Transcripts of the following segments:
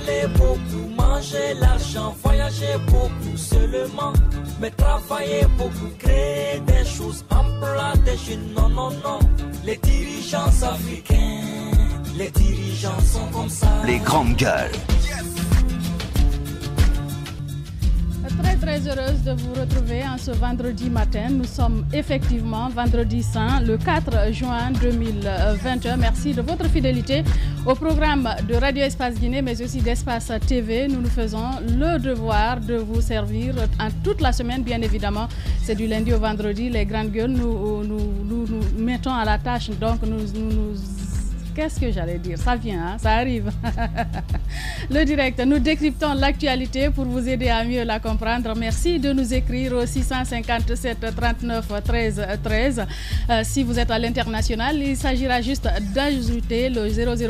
parler beaucoup, manger l'argent, voyager beaucoup seulement, mais travailler beaucoup, créer des choses, emploi des jeunes, non, non, non. Les dirigeants africains, les dirigeants sont comme ça. Les grandes gueules. Très heureuse de vous retrouver en ce vendredi matin. Nous sommes effectivement vendredi saint, le 4 juin 2021. Merci de votre fidélité au programme de Radio Espace Guinée, mais aussi d'Espace TV. Nous nous faisons le devoir de vous servir en toute la semaine, bien évidemment. C'est du lundi au vendredi. Les grandes gueules, nous mettons à la tâche. Donc, qu'est-ce que j'allais dire? Ça vient, hein? Ça arrive. Le direct, nous décryptons l'actualité pour vous aider à mieux la comprendre. Merci de nous écrire au 657 39 13 13. Si vous êtes à l'international, il s'agira juste d'ajouter le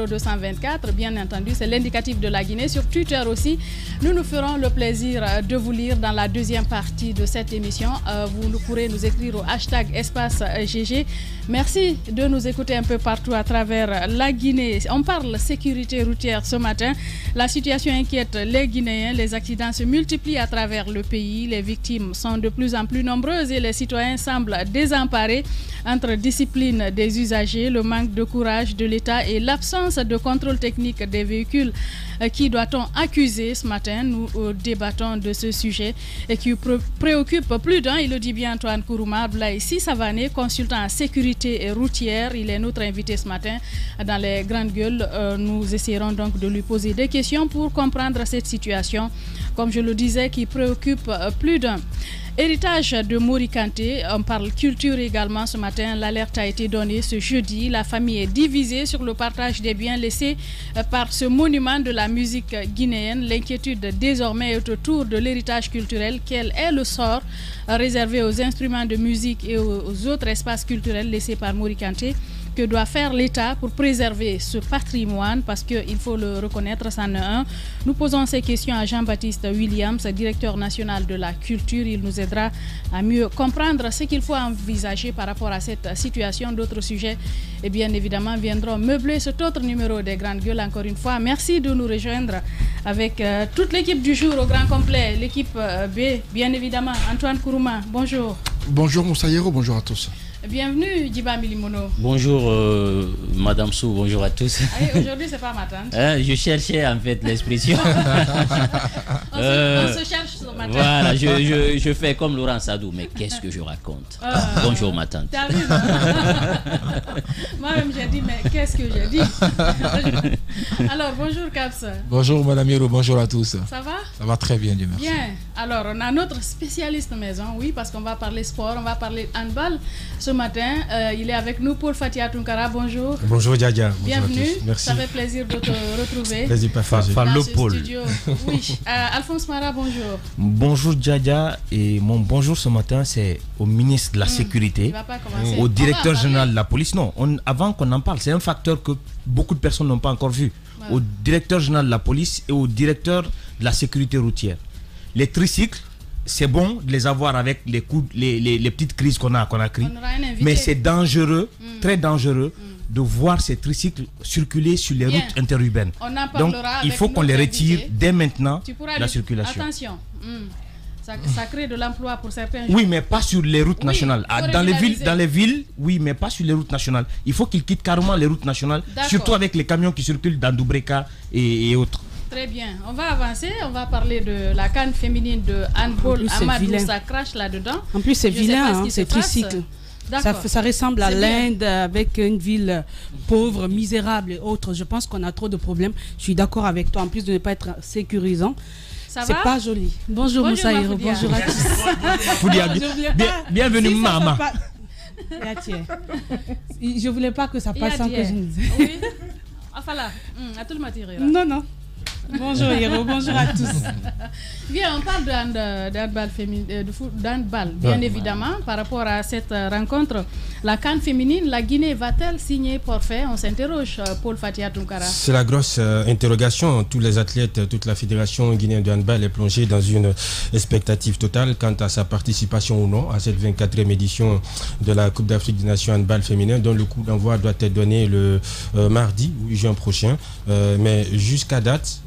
00224. Bien entendu, c'est l'indicatif de la Guinée. Sur Twitter aussi, nous ferons le plaisir de vous lire dans la deuxième partie de cette émission. Vous pourrez nous écrire au hashtag Espace GG. Merci de nous écouter un peu partout à travers la Guinée. On parle sécurité routière ce matin. La situation inquiète les Guinéens. Les accidents se multiplient à travers le pays. Les victimes sont de plus en plus nombreuses et les citoyens semblent désemparés entre discipline des usagers, le manque de courage de l'État et l'absence de contrôle technique des véhicules. Qui doit-on accuser ce matin? Nous débattons de ce sujet et qui préoccupe plus d'un. Il le dit bien Antoine Kourouma. Abdoulaye Savané, consultant en sécurité routière. Il est notre invité ce matin dans les grandes gueules. Nous essayerons donc de lui poser des questions pour comprendre cette situation, comme je le disais, qui préoccupe plus d'un. Héritage de Mori Kanté, on parle culture également ce matin. L'alerte a été donnée ce jeudi. La famille est divisée sur le partage des biens laissés par ce monument de la musique guinéenne. L'inquiétude désormais est autour de l'héritage culturel. Quel est le sort réservé aux instruments de musique et aux autres espaces culturels laissés par Mori Kanté? Que doit faire l'État pour préserver ce patrimoine? Parce qu'il faut le reconnaître, c'en est un. Nous posons ces questions à Jean-Baptiste Williams, directeur national de la culture. Il nous aidera à mieux comprendre ce qu'il faut envisager par rapport à cette situation. D'autres sujets, et bien évidemment, viendront meubler cet autre numéro des Grandes Gueules. Encore une fois, merci de nous rejoindre avec toute l'équipe du jour au grand complet. L'équipe B, bien évidemment. Antoine Kourouma, bonjour. Bonjour Moussa Hiro, bonjour à tous. Bienvenue, Djiba Milimono. Bonjour, Madame Sou, bonjour à tous. Aujourd'hui, c'est pas ma tante. Je cherchais en fait l'expression. on se cherche ce matin. Voilà, je fais comme Laurent Sadou, mais qu'est-ce que je raconte? Bonjour, ma tante. T'as vu, moi-même, j'ai dit, mais qu'est-ce que j'ai dit? Alors, bonjour, Caps. Bonjour, Madame Hiro, bonjour à tous. Ça va? Ça va très bien, Dieu merci. Bien. Alors, on a notre spécialiste maison, oui, parce qu'on va parler sport, on va parler handball. Ce matin, il est avec nous, Paul Fatia Tunkara. Bonjour. Bonjour, Djadia. Bienvenue. Merci. Ça fait plaisir de te retrouver. Plaisir partagé. Dans ce studio. Oui. Alphonse Mara, bonjour. Bonjour, Djadia. Et mon bonjour ce matin, c'est au ministre de la Sécurité, au directeur général de la police. Non, avant qu'on en parle, c'est un facteur que beaucoup de personnes n'ont pas encore vu. Voilà. Au directeur général de la police et au directeur de la sécurité routière. Les tricycles, c'est bon de les avoir avec les petites crises qu'on a créées, mais c'est dangereux, très dangereux de voir ces tricycles circuler sur les routes interurbaines. Donc il faut qu'on les retire dès maintenant de la circulation. Attention, ça crée de l'emploi pour certains. Oui, mais pas sur les routes nationales. Dans les villes, oui, mais pas sur les routes nationales. Il faut qu'ils quittent carrément les routes nationales, surtout avec les camions qui circulent dans Doubreka et autres. Très bien, on va avancer, on va parler de la CAN féminine de handball. Amadou, ça crache là-dedans. En plus, c'est vilain, hein, c'est tricycle. Ça ressemble à l'Inde avec une ville pauvre, misérable et autres. Je pense qu'on a trop de problèmes. Je suis d'accord avec toi, en plus de ne pas être sécurisant. C'est pas joli. Bonjour Moussa Hiro, bonjour à tous. Bienvenue maman. Je voulais pas que ça passe sans que je ne dise. Oui. Enfin là, à tout le matin. Non. Bonjour Hiro, bonjour à tous. Bien, on parle d'handball féminin, d'handball, bien évidemment, par rapport à cette rencontre. La CAN féminine, la Guinée va-t-elle signer forfait? On s'interroge, Paul Fatia Tunkara. C'est la grosse interrogation. Tous les athlètes, toute la fédération guinéenne de handball est plongée dans une expectative totale quant à sa participation ou non à cette 24e édition de la Coupe d'Afrique des Nations handball féminin, dont le coup d'envoi doit être donné le mardi 8 juin prochain. Mais jusqu'à date,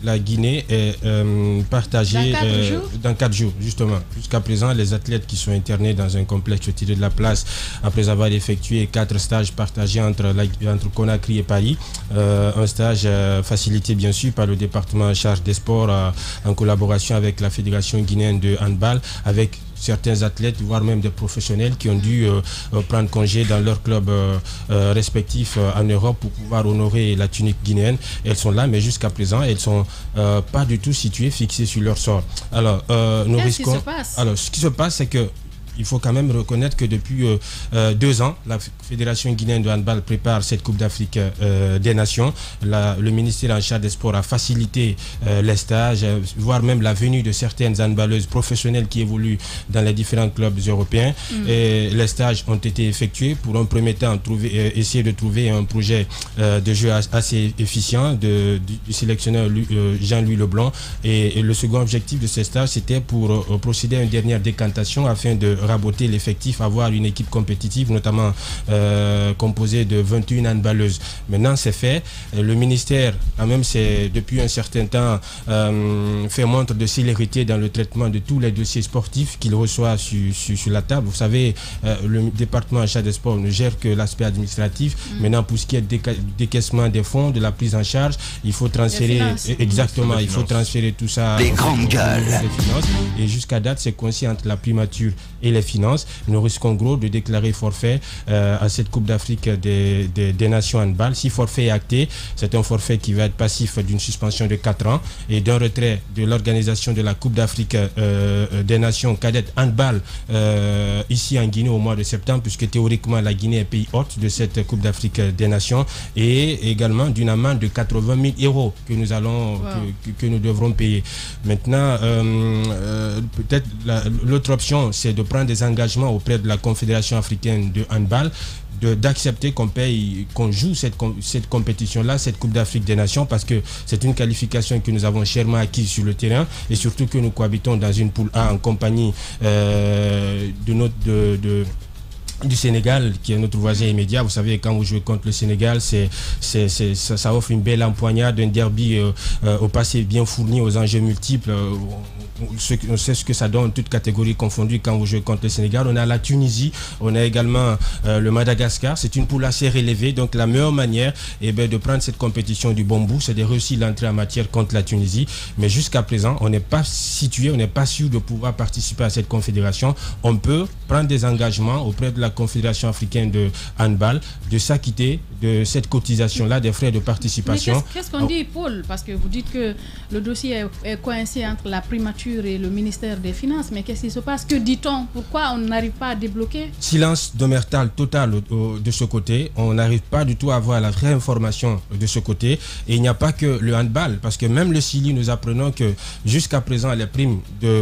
la Guinée est partagée dans 4 jours, justement. Jusqu'à présent, les athlètes qui sont internés dans un complexe tiré de la place, après avoir effectué 4 stages partagés entre Conakry et Paris, un stage facilité bien sûr par le département en charge des sports en collaboration avec la Fédération guinéenne de handball, avec certains athlètes, voire même des professionnels qui ont dû prendre congé dans leur club respectif en Europe pour pouvoir honorer la tunique guinéenne. Elles sont là, mais jusqu'à présent, elles ne sont pas du tout situées, fixées sur leur sort. Alors, nous risquons... Qu'est-ce qui se passe ? Alors, ce qui se passe, c'est que il faut quand même reconnaître que depuis 2 ans, la Fédération guinéenne de handball prépare cette Coupe d'Afrique des Nations. Le ministère en charge des sports a facilité les stages, voire même la venue de certaines handballeuses professionnelles qui évoluent dans les différents clubs européens. Et les stages ont été effectués pour un premier temps essayer de trouver un projet de jeu assez efficient du sélectionneur Jean-Louis Leblanc. Et le second objectif de ces stages, c'était pour procéder à une dernière décantation afin de raboter l'effectif, avoir une équipe compétitive, notamment composée de 21 handballeuses. Maintenant, c'est fait. Le ministère, quand même, depuis un certain temps, fait montre de célérité dans le traitement de tous les dossiers sportifs qu'il reçoit sur la table. Vous savez, le département en charge des sports ne gère que l'aspect administratif. Maintenant, pour ce qui est du décaissement des fonds, de la prise en charge, il faut transférer exactement, il faut transférer tout ça. Les grandes gueules. Et jusqu'à date, c'est coincé entre la primature et les finances. Nous risquons gros de déclarer forfait à cette Coupe d'Afrique des Nations handball. Si forfait est acté, c'est un forfait qui va être passif d'une suspension de 4 ans et d'un retrait de l'organisation de la Coupe d'Afrique des Nations cadettes handball ici en Guinée au mois de septembre, puisque théoriquement la Guinée est pays hôte de cette Coupe d'Afrique des Nations, et également d'une amende de 80 000 € que nous allons que nous devrons payer. Maintenant, peut-être l'autre option, c'est de prendre des engagements auprès de la Confédération africaine de handball, d'accepter qu'on joue cette compétition-là, cette Coupe d'Afrique des Nations, parce que c'est une qualification que nous avons chèrement acquise sur le terrain, et surtout que nous cohabitons dans une poule A en compagnie du Sénégal, qui est notre voisin immédiat. Vous savez, quand vous jouez contre le Sénégal, ça offre une belle empoignade, un derby au passé bien fourni, aux enjeux multiples. On sait ce que ça donne, toutes catégories confondues, quand vous jouez contre le Sénégal. On a la Tunisie, on a également le Madagascar. C'est une poule assez relevée, donc la meilleure manière de prendre cette compétition du bon bout, c'est de réussir l'entrée en matière contre la Tunisie. Mais jusqu'à présent, on n'est pas situé, on n'est pas sûr de pouvoir participer à cette confédération. On peut prendre des engagements auprès de la Confédération africaine de handball de s'acquitter de cette cotisation-là, des frais de participation. Mais qu'est-ce qu'on dit, Paul? Parce que vous dites que le dossier est coincé entre la primature et le ministère des Finances. Mais qu'est-ce qui se passe? Que dit-on? Pourquoi on n'arrive pas à débloquer? Silence d'omertal total de ce côté. On n'arrive pas du tout à avoir la vraie information de ce côté. Et il n'y a pas que le handball, parce que même le CILI, nous apprenons que jusqu'à présent, les primes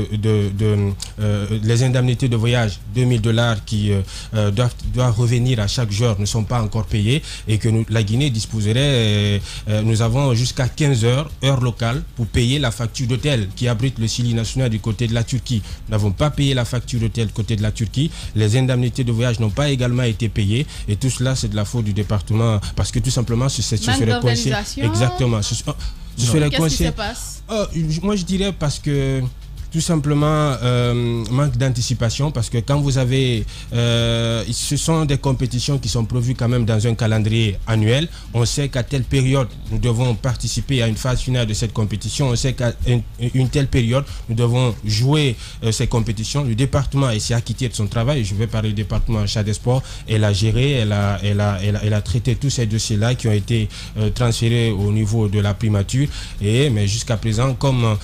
les indemnités de voyage, $2000 qui doivent revenir à chaque joueur, ne sont pas encore payées, et que la Guinée disposerait, nous avons jusqu'à 15 heures locales, pour payer la facture d'hôtel qui abrite le CILI national du côté de la Turquie. Nous n'avons pas payé la facture d'hôtel du côté de la Turquie. Les indemnités de voyage n'ont pas également été payées, et tout cela, c'est de la faute du département, parce que tout simplement, ce serait coincé. Exactement. Qu'est-ce qui se passe? Moi, je dirais parce que tout simplement manque d'anticipation, parce que quand vous avez ce sont des compétitions qui sont prévues quand même dans un calendrier annuel. On sait qu'à telle période nous devons participer à une phase finale de cette compétition. On sait qu'à une telle période nous devons jouer ces compétitions. Le département s'est acquitté de son travail. Je vais parler du département en charge des sports. Elle a géré, elle a traité tous ces dossiers-là qui ont été transférés au niveau de la primature. Mais jusqu'à présent, comme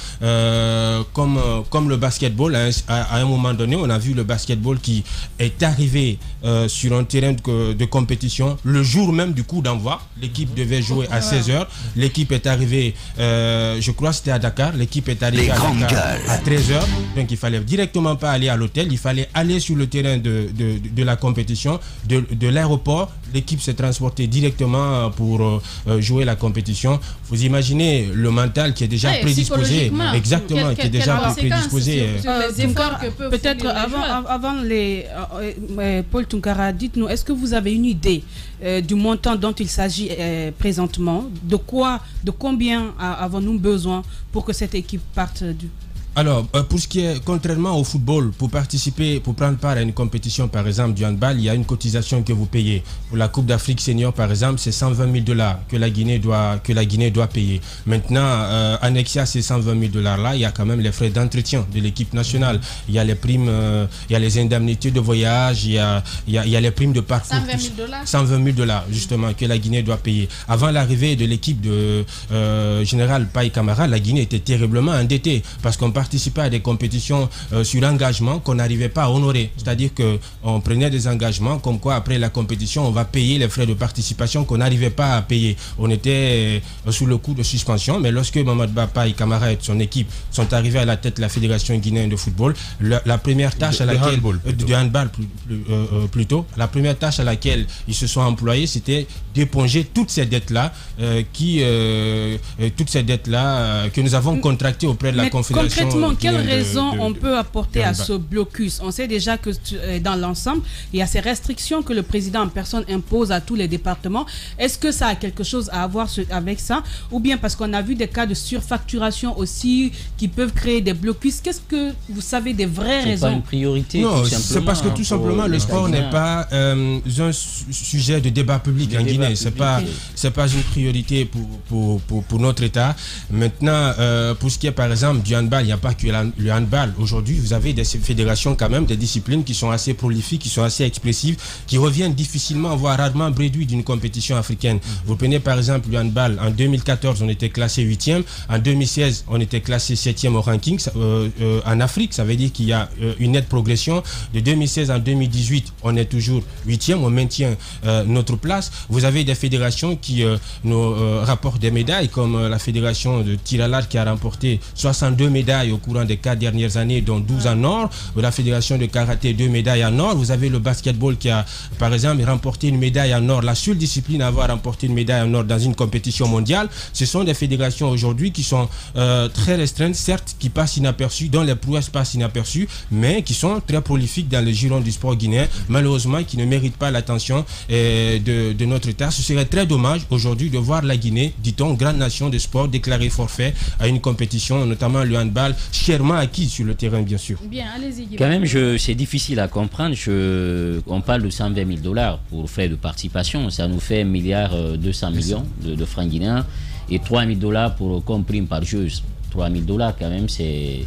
le basketball, à un moment donné, on a vu le basketball qui est arrivé sur un terrain de compétition le jour même du coup d'envoi. L'équipe devait jouer à 16h. L'équipe est arrivée, je crois que c'était à Dakar. L'équipe est arrivée à Dakar à 13h. Donc il fallait directement pas aller à l'hôtel. Il fallait aller sur le terrain de la compétition, de l'aéroport, l'équipe s'est transportée directement pour jouer la compétition. Vous imaginez le mental qui est déjà prédisposé. Exactement, qui est déjà prédisposé. Peut-être avant Paul Tounkara, dites-nous, est-ce que vous avez une idée du montant dont il s'agit présentement? De combien avons-nous besoin pour que cette équipe parte du... Alors, pour ce qui est, contrairement au football, pour participer, pour prendre part à une compétition, par exemple, du handball, il y a une cotisation que vous payez. Pour la Coupe d'Afrique Senior, par exemple, c'est 120 000 $ que la Guinée doit payer. Maintenant, annexé à ces 120 000 $ là, il y a quand même les frais d'entretien de l'équipe nationale. Il y a les primes, il y a les indemnités de voyage, il y a les primes de parcours. 120 000 $. Justement, que la Guinée doit payer. Avant l'arrivée de l'équipe de Général Paye Camara, la Guinée était terriblement endettée parce qu'on participait à des compétitions sur engagement qu'on n'arrivait pas à honorer. C'est-à-dire qu'on prenait des engagements comme quoi après la compétition, on va payer les frais de participation qu'on n'arrivait pas à payer. On était sous le coup de suspension, mais lorsque Mamadou Bapa et Camara et son équipe sont arrivés à la tête de la Fédération guinéenne de football, la première tâche du handball plutôt, la première tâche à laquelle ils se sont employés, c'était d'éponger toutes ces dettes-là que nous avons contractées auprès de la Confédération. Concrètement, quelles raisons on peut apporter à ce blocus? On sait déjà que dans l'ensemble, il y a ces restrictions que le président en personne impose à tous les départements. Est-ce que ça a quelque chose à voir avec ça? Ou bien parce qu'on a vu des cas de surfacturation aussi qui peuvent créer des blocus? Qu'est-ce que vous savez des vraies raisons? C'est pas une priorité. Non, c'est parce que tout simplement le sport n'est pas un sujet de débat public en Guinée. C'est pas une priorité pour notre État. Maintenant, pour ce qui est par exemple du handball, il n'y a pas que le handball. Aujourd'hui, vous avez des fédérations quand même, des disciplines qui sont assez prolifiques, qui sont assez expressives, qui reviennent difficilement, voire rarement bredouilles d'une compétition africaine. Vous prenez par exemple le handball. En 2014, on était classé 8e. En 2016, on était classé 7e au ranking. En Afrique, ça veut dire qu'il y a une nette progression. De 2016 en 2018, on est toujours 8e. On maintient notre place. Vous avez des fédérations qui nous rapportent des médailles, comme la fédération de tir à l'arc qui a remporté 62 médailles au courant des 4 dernières années, dont 12 en or. La fédération de karaté, 2 médailles en or. Vous avez le basketball qui a, par exemple, remporté une médaille en or. La seule discipline à avoir remporté une médaille en or dans une compétition mondiale. Ce sont des fédérations aujourd'hui qui sont très restreintes, certes, qui passent inaperçues, dont les prouesses passent inaperçues, mais qui sont très prolifiques dans le giron du sport guinéen, malheureusement, qui ne méritent pas l'attention de notre État. Ce serait très dommage aujourd'hui de voir la Guinée, dit-on, grande nation de sport, déclarer forfait à une compétition, notamment le handball, chèrement acquis sur le terrain, bien sûr. Bien, allez-y. Quand même, c'est difficile à comprendre. On parle de 120 000 $ pour frais de participation. Ça nous fait 1,2 milliard de francs guinéens et 3 000 $ pour comme prime par jeu. 3 000 $ quand même, c'est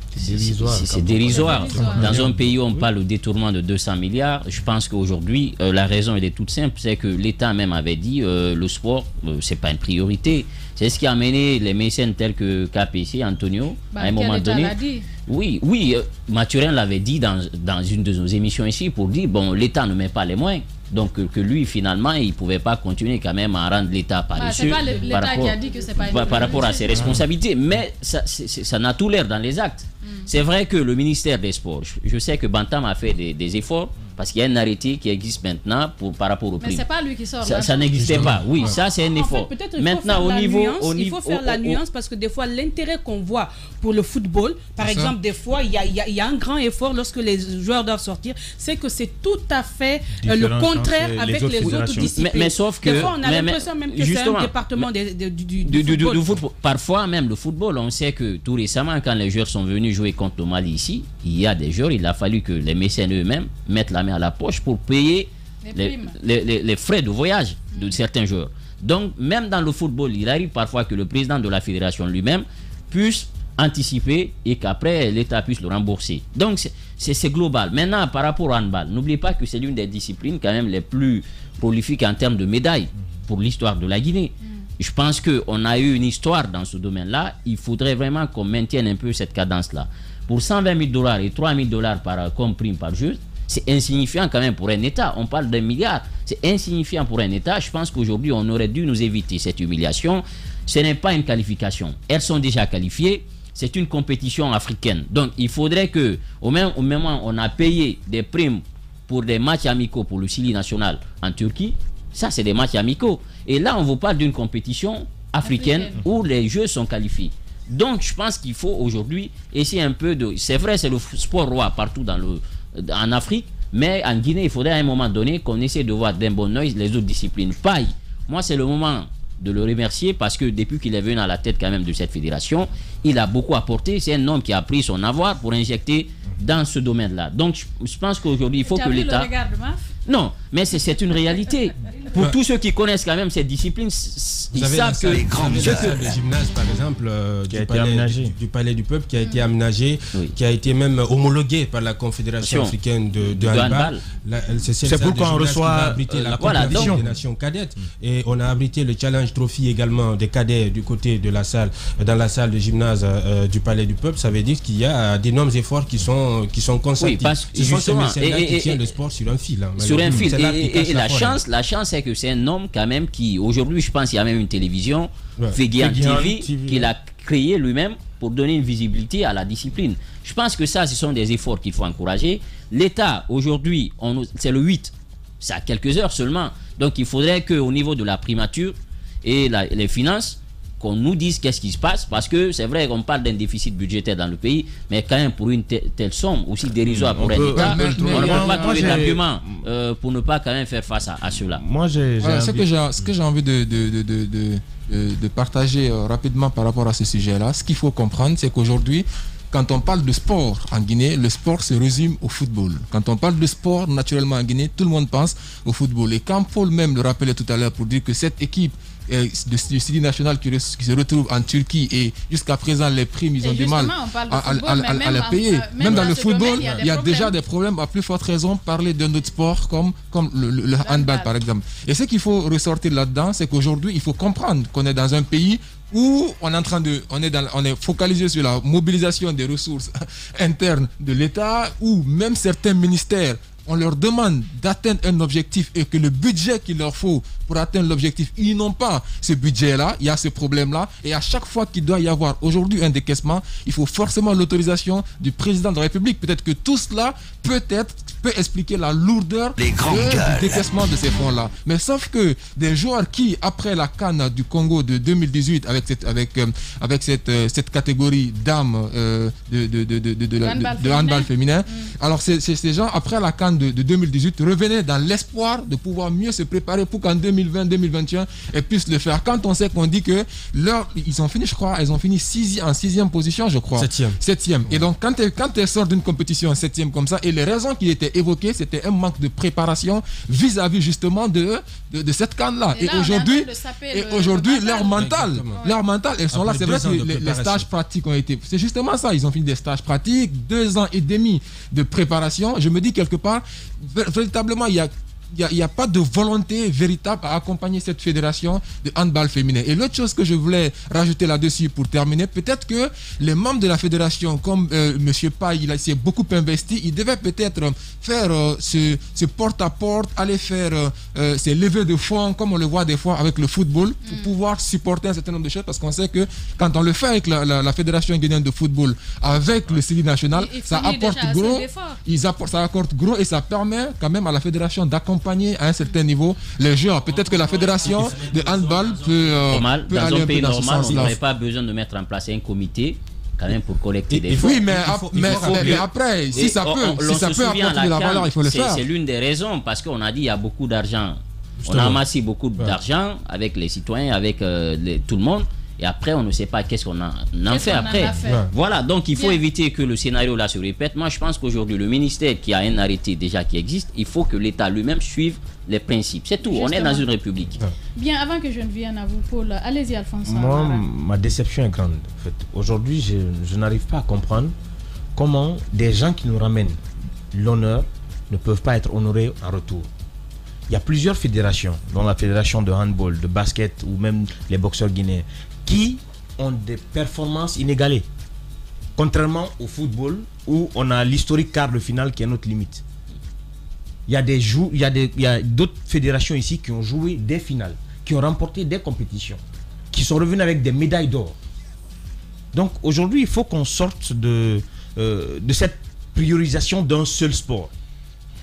dérisoire. Dans un pays où on parle de détournement de 200 milliards, je pense qu'aujourd'hui, la raison elle est toute simple, c'est que l'État même avait dit le sport, c'est pas une priorité. C'est ce qui a amené les mécènes tels que KPC, Antonio, à un moment donné. Oui, Mathurin l'avait dit dans une de nos émissions ici pour dire, bon, l'État ne met pas les moyens. Donc que lui, finalement, il ne pouvait pas continuer quand même à rendre l'État paresseux par rapport à ses responsabilités. Mais ça n'a tout l'air dans les actes. C'est vrai que le ministère des Sports, je sais que Bantam a fait des efforts, parce qu'il y a un arrêté qui existe maintenant par rapport au prix. Mais c'est pas lui qui sort. Ça n'existait pas. Oui, ça c'est un effort. En fait, maintenant, il faut faire la nuance parce que des fois, l'intérêt qu'on voit pour le football, par exemple, des fois, il y a un grand effort lorsque les joueurs doivent sortir. C'est que c'est tout à fait le contraire avec les autres disciplines. Mais sauf que. Des fois, on a l'impression même que c'est un département du football. Parfois, même le football, on sait que tout récemment, quand les joueurs sont venus jouer contre le Mali ici, il y a des joueurs, il a fallu que les mécènes eux-mêmes mettent la main à la poche pour payer les frais de voyage de certains joueurs. Donc, même dans le football, il arrive parfois que le président de la fédération lui-même puisse anticiper et qu'après, l'État puisse le rembourser. Donc, c'est global. Maintenant, par rapport au handball, n'oubliez pas que c'est l'une des disciplines quand même les plus prolifiques en termes de médailles pour l'histoire de la Guinée. Je pense qu'on a eu une histoire dans ce domaine-là. Il faudrait vraiment qu'on maintienne un peu cette cadence-là. Pour 120 000 $ et 3 000 $ comme prime par jeu, c'est insignifiant quand même pour un État. On parle d'1 milliard. C'est insignifiant pour un État. Je pense qu'aujourd'hui, on aurait dû nous éviter cette humiliation. Ce n'est pas une qualification. Elles sont déjà qualifiées. C'est une compétition africaine. Donc, il faudrait que, au même moment où on a payé des primes pour des matchs amicaux pour le Chili national en Turquie, Ça, c'est des matchs amicaux. Et là, on vous parle d'une compétition africaine où les jeux sont qualifiés. Donc, je pense qu'il faut aujourd'hui essayer un peu de... C'est vrai, c'est le sport roi partout en Afrique, mais en Guinée, il faudrait à un moment donné qu'on essaie de voir d'un bon oeil les autres disciplines. Paille, moi, c'est le moment de le remercier parce que depuis qu'il est venu à la tête quand même de cette fédération, il a beaucoup apporté. C'est un homme qui a pris son avoir pour injecter dans ce domaine-là. Donc, je pense qu'aujourd'hui, il faut que l'État... le regard de Maf? Non, mais c'est une réalité. Pour tous ceux qui connaissent quand même cette discipline, ils savent que... Le gymnase, par exemple, du Palais du Peuple, qui a été aménagé, qui a été même homologué par la Confédération africaine de handball. C'est pourquoi on reçoit la compétition des nations cadettes. Et on a abrité le Challenge Trophy également des cadets du côté de la salle, dans la salle de gymnase du Palais du Peuple. Ça veut dire qu'il y a d'énormes efforts qui sont consentis. Ce sont ces mécènes-là qui tiennent le sport sur un fil. Sur un fil. Et la chance, c'est que c'est un homme quand même qui, aujourd'hui, je pense qu'il y a même une télévision, Feguian TV, qu'il a créé lui-même pour donner une visibilité à la discipline. Je pense que ça, ce sont des efforts qu'il faut encourager. L'État, aujourd'hui, c'est le 8, c'est à quelques heures seulement. Donc, il faudrait qu'au niveau de la primature et les finances, qu'on nous dise qu'est-ce qui se passe, parce que c'est vrai qu'on parle d'un déficit budgétaire dans le pays, mais quand même pour une telle somme aussi dérisoire pour un État, on ne peut pas trouver d'argument pour ne pas quand même faire face à cela. Ce que j'ai envie de partager rapidement par rapport à ce sujet-là, ce qu'il faut comprendre, c'est qu'aujourd'hui, quand on parle de sport en Guinée, le sport se résume au football. Quand on parle de sport, naturellement en Guinée, tout le monde pense au football. Et quand Paul même le rappelait tout à l'heure pour dire que cette équipe du Sidi national qui se retrouve en Turquie et jusqu'à présent les primes ils ont du mal à les payer. Même dans le football, il y a déjà des problèmes. À plus forte raison, parler d'un autre sport comme le handball par exemple. Et ce qu'il faut ressortir là-dedans, c'est qu'aujourd'hui il faut comprendre qu'on est dans un pays où on est focalisé sur la mobilisation des ressources internes de l'État, où même certains ministères, on leur demande d'atteindre un objectif et que le budget qu'il leur faut pour atteindre l'objectif, ils n'ont pas ce budget-là, il y a ce problème-là, et à chaque fois qu'il doit y avoir aujourd'hui un décaissement, il faut forcément l'autorisation du président de la République. Peut-être que tout cela peut expliquer la lourdeur du décaissement de ces fonds-là. Mais sauf que des joueurs qui, après la CAN du Congo de 2018, avec cette catégorie dames de handball féminin, alors ces gens, après la CAN de 2018, revenaient dans l'espoir de pouvoir mieux se préparer pour qu'en 2020-2021, elles puissent le faire. Quand on sait qu'on dit que ils ont fini, je crois, elles ont fini en 6e position, je crois. 7e. Et donc, quand elles sortent d'une compétition en 7e comme ça, et les raisons qui étaient évoquées, c'était un manque de préparation vis-à-vis justement de cette CAN-là. Et aujourd'hui, leur mental, elles sont là. C'est vrai que les stages pratiques ont été... C'est justement ça, ils ont fini des stages pratiques, 2 ans et demi de préparation. Je me dis quelque part, véritablement, il n'y a pas de volonté véritable à accompagner cette fédération de handball féminin. Et l'autre chose que je voulais rajouter là-dessus pour terminer, peut-être que les membres de la fédération, comme M. Paye, il s'est beaucoup investi, il devait peut-être faire ce porte-à-porte, aller faire ces levées de fonds, comme on le voit des fois avec le football, pour pouvoir supporter un certain nombre de choses, parce qu'on sait que quand on le fait avec la fédération guinéenne de football, avec le Sidi national, ça apporte gros et ça permet quand même à la fédération d'accompagner à un certain niveau les joueurs. Peut-être que la fédération de handball peut dans un pays normal, on n'aurait pas besoin de mettre en place un comité quand même pour collecter des fonds. Oui, mais après, si ça peut apporter de la valeur, il faut le faire. C'est l'une des raisons, parce qu'on a dit qu'il y a beaucoup d'argent. On a amassé beaucoup d'argent avec les citoyens, avec tout le monde. Et après, on ne sait pas qu'est-ce qu'on en fait après. Voilà, donc il faut éviter que le scénario là se répète. Moi, je pense qu'aujourd'hui, le ministère qui a un arrêté déjà qui existe, il faut que l'État lui-même suive les principes. C'est tout, justement. On est dans une république. Bien, avant que je ne vienne à vous, Paul, allez-y, Alphonse. Moi, ma déception est grande. En fait. Aujourd'hui, je n'arrive pas à comprendre comment des gens qui nous ramènent l'honneur ne peuvent pas être honorés en retour. Il y a plusieurs fédérations, dont la fédération de handball, de basket ou même les boxeurs guinéens, qui ont des performances inégalées. Contrairement au football, où on a l'historique quart de finale qui est notre limite. Il y a d'autres fédérations ici qui ont joué des finales, qui ont remporté des compétitions, qui sont revenus avec des médailles d'or. Donc aujourd'hui, il faut qu'on sorte de cette priorisation d'un seul sport.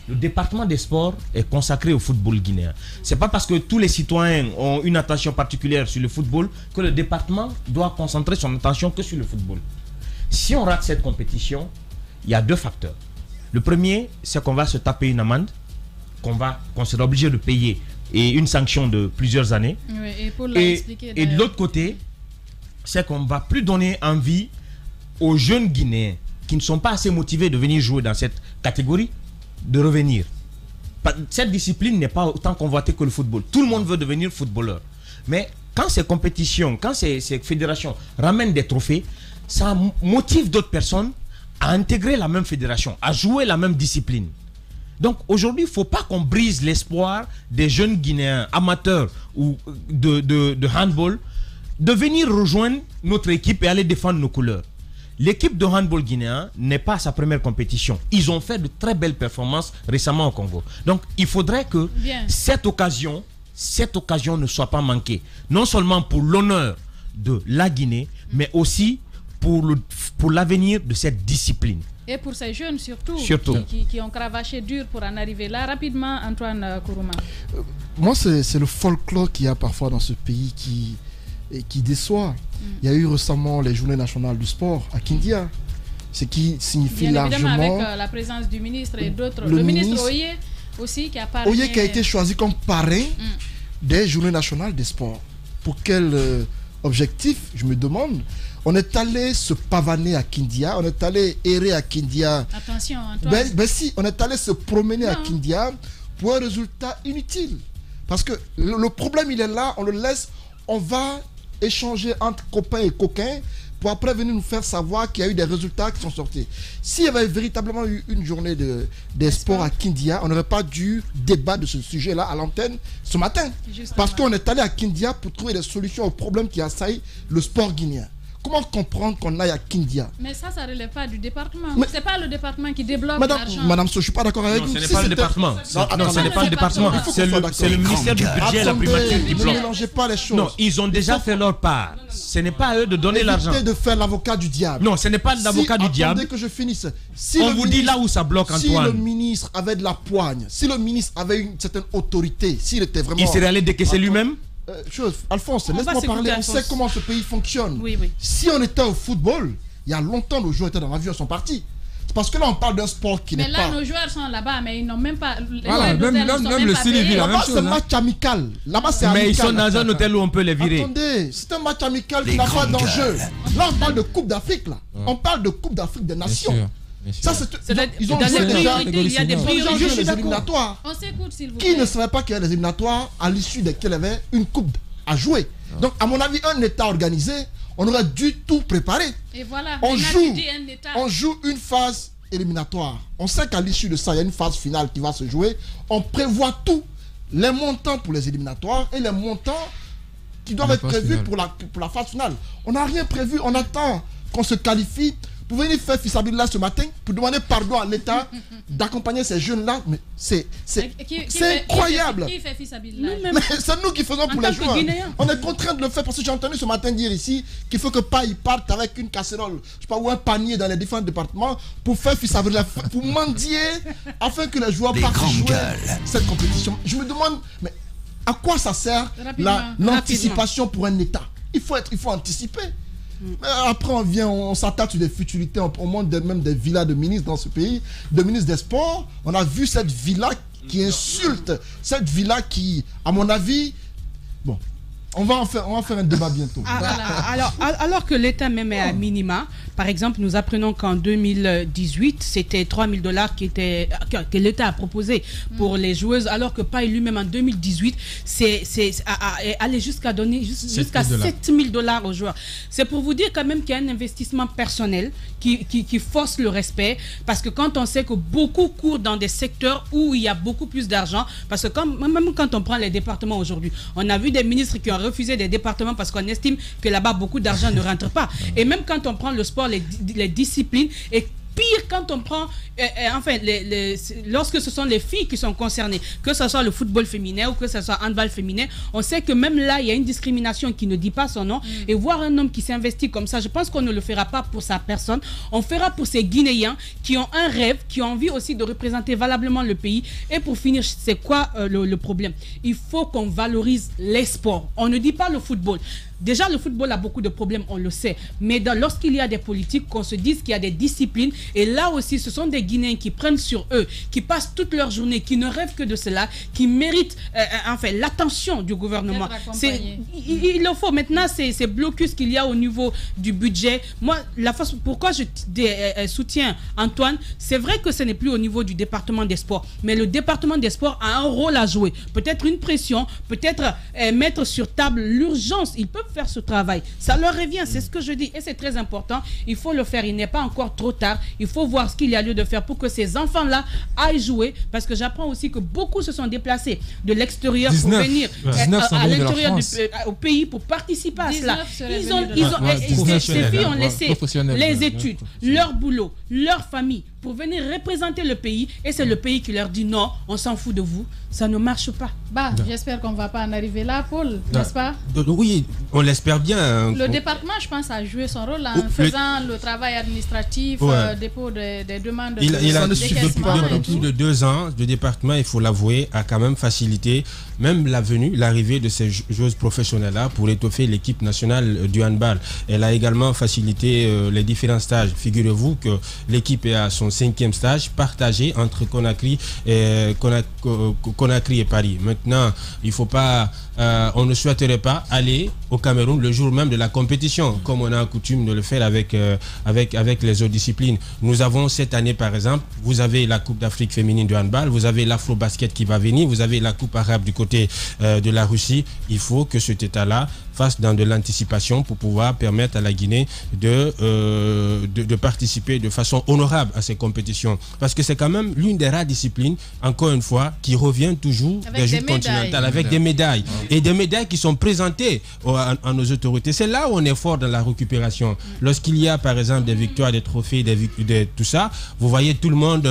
le département des sports est consacré au football guinéen. C'est pas parce que tous les citoyens ont une attention particulière sur le football que le département doit concentrer son attention que sur le football. Si on rate cette compétition, il y a deux facteurs. Le premier, c'est qu'on va se taper une amende, qu'on sera obligé de payer, et une sanction de plusieurs années. Oui, et de l'autre côté, c'est qu'on ne va plus donner envie aux jeunes Guinéens qui ne sont pas assez motivés de venir jouer dans cette catégorie, de revenir. Cette discipline n'est pas autant convoitée que le football. Tout le monde veut devenir footballeur. Mais quand ces compétitions, quand ces fédérations ramènent des trophées, ça motive d'autres personnes à intégrer la même fédération, à jouer la même discipline. Donc aujourd'hui, il ne faut pas qu'on brise l'espoir des jeunes Guinéens amateurs ou de handball de venir rejoindre notre équipe et aller défendre nos couleurs. L'équipe de handball guinéen n'est pas à sa première compétition. Ils ont fait de très belles performances récemment au Congo. Donc il faudrait que cette occasion ne soit pas manquée. Non seulement pour l'honneur de la Guinée, mais aussi pour l'avenir de cette discipline. Et pour ces jeunes surtout. Qui ont cravaché dur pour en arriver là. Rapidement, Antoine Kourouma. Moi, c'est le folklore qu'il y a parfois dans ce pays qui déçoit. Il y a eu récemment les journées nationales du sport à Kindia, ce qui signifie bien largement... Évidemment avec la présence du ministre et d'autres. Le ministre Oye aussi qui a parlé... Oye qui a été choisi comme parrain des journées nationales des sports. Pour quel objectif, je me demande. On est allé se pavaner à Kindia, on est allé errer à Kindia. Attention, Antoine. Ben si, on est allé se promener à Kindia pour un résultat inutile. Parce que le problème, il est là, on le laisse, on va échanger entre copains et coquins pour après venir nous faire savoir qu'il y a eu des résultats qui sont sortis. S'il y avait véritablement eu une journée des sports à Kindia, on n'aurait pas dû débattre de ce sujet-là à l'antenne ce matin. Parce qu'on est allé à Kindia pour trouver des solutions aux problèmes qui assaillent le sport guinéen. Comment comprendre qu'on aille à Kindia? Mais ça ne relève pas du département. C'est pas le département qui débloque l'argent. Madame, je ne suis pas d'accord avec vous. Ce n'est pas le département. Non, ce n'est pas le département. C'est le ministère du budget et la primature qui bloque. Ne mélangez pas les choses. Non, ils ont déjà fait leur part. Ce n'est pas à eux de donner l'argent. Évitez de faire l'avocat du diable. Non, ce n'est pas l'avocat du diable. Attendez que je finisse. On vous dit là où ça bloque, Antoine. Si le ministre avait de la poigne, si le ministre avait une certaine autorité, s'il était vraiment... Il serait allé décaisser lui-même? Alphonse, laisse-moi parler, on sait comment ce pays fonctionne. Oui. Si on était au football, il y a longtemps nos joueurs étaient dans l'avion, ils sont partis. C'est parce que là on parle d'un sport qui n'est pas... Mais là nos joueurs sont là-bas, mais ils n'ont même pas... Voilà, même le style est la même chose. Là-bas c'est un match amical. Là-bas c'est amical. Mais ils sont dans un hôtel où on peut les virer. Attendez, c'est un match amical qui n'a pas d'enjeu. Là on parle de Coupe d'Afrique là. On parle de Coupe d'Afrique des Nations. Ça, ils ont déjà les éliminatoires. On s'écoute, s'il vous plaît. Qui ne savait pas qu'il y a des éliminatoires à l'issue desquels il y avait une coupe à jouer? Donc, à mon avis, un État organisé, on aurait dû tout préparer. Et voilà, on joue une phase éliminatoire. On sait qu'à l'issue de ça, il y a une phase finale qui va se jouer. On prévoit tout. Les montants pour les éliminatoires et les montants qui doivent être prévus pour la phase finale. On n'a rien prévu. On attend qu'on se qualifie. Vous venez faire Fissabilillah ce matin pour demander pardon à l'État d'accompagner ces jeunes-là. Mais c'est incroyable. Qui fait Fissabilillah? C'est nous qui faisons pour les joueurs. On est contraint de le faire parce que j'ai entendu ce matin dire ici qu'il faut que ils partent avec une casserole, je sais pas, ou un panier dans les différents départements pour faire Fissabilillah, pour mendier afin que les joueurs partent jouer cette compétition. Je me demande, mais à quoi ça sert l'anticipation pour un État? Il faut anticiper. Après on s'attaque sur des futilités, on monte même des villas de ministres dans ce pays, de ministres des sports. On a vu cette villa qui insulte, cette villa qui, à mon avis, bon, on va faire un débat bientôt. Alors que l'État même est à minima, par exemple, nous apprenons qu'en 2018, c'était 3 000 $ que l'État a proposé pour les joueuses, alors que PAI lui-même en 2018, c'est allé jusqu'à donner jusqu'à 7 000 $ aux joueurs. C'est pour vous dire quand même qu'il y a un investissement personnel qui force le respect, parce que quand on sait que beaucoup courent dans des secteurs où il y a beaucoup plus d'argent, parce que même quand on prend les départements aujourd'hui, on a vu des ministres qui ont refusé des départements parce qu'on estime que là-bas beaucoup d'argent ne rentre pas. Et même quand on prend le sport, les disciplines, et pire quand on prend, lorsque ce sont les filles qui sont concernées, que ce soit le football féminin ou que ce soit handball féminin, on sait que même là, il y a une discrimination qui ne dit pas son nom. Et voir un homme qui s'investit comme ça, je pense qu'on ne le fera pas pour sa personne, on fera pour ces Guinéens qui ont un rêve, qui ont envie aussi de représenter valablement le pays. Et pour finir, c'est quoi le problème? Il faut qu'on valorise les sports. On ne dit pas le football. Déjà, le football a beaucoup de problèmes, on le sait. Mais lorsqu'il y a des politiques, qu'on se dise qu'il y a des disciplines, et là aussi, ce sont des Guinéens qui prennent sur eux, qui passent toute leur journée, qui ne rêvent que de cela, qui méritent l'attention du gouvernement. Il le faut. Maintenant, ces blocus qu'il y a au niveau du budget, moi, pourquoi je soutiens Antoine, c'est vrai que ce n'est plus au niveau du département des sports, mais le département des sports a un rôle à jouer. Peut-être une pression, peut-être mettre sur table l'urgence. Ils peuvent faire ce travail. Ça leur revient, c'est ce que je dis. Et c'est très important. Il faut le faire. Il n'est pas encore trop tard. Il faut voir ce qu'il y a lieu de faire pour que ces enfants-là aillent jouer. Parce que j'apprends aussi que beaucoup se sont déplacés de l'extérieur pour venir à l'intérieur au pays pour participer à cela. Ces filles ont laissé les études, leur boulot, leur famille pour venir représenter le pays, et c'est le pays qui leur dit non, on s'en fout de vous, ça ne marche pas. J'espère qu'on ne va pas en arriver là, Paul, n'est-ce pas? Oui, on l'espère bien. Le département, je pense, a joué son rôle en faisant le travail administratif, dépôt des demandes. Depuis plus de 2 ans, le département, il faut l'avouer, a quand même facilité même l'arrivée de ces joueuses professionnelles-là pour étoffer l'équipe nationale du handball. Elle a également facilité les différents stages. Figurez-vous que l'équipe est à son 5e stage partagé entre Conakry et Paris. Maintenant, il faut pas, on ne souhaiterait pas aller au Cameroun le jour même de la compétition, comme on a coutume de le faire avec les autres disciplines. Nous avons cette année, par exemple, vous avez la Coupe d'Afrique féminine de handball, vous avez l'Afro-Basket qui va venir, vous avez la Coupe arabe du côté de la Russie. Il faut que cet état-là fasse dans de l'anticipation pour pouvoir permettre à la Guinée de participer de façon honorable à ces compétitions. Parce que c'est quand même l'une des rares disciplines, encore une fois, qui revient toujours des Jeux continentales avec des médailles. Et des médailles qui sont présentées à nos autorités. C'est là où on est fort dans la récupération. Lorsqu'il y a, par exemple, des victoires, des trophées, tout ça, vous voyez tout le monde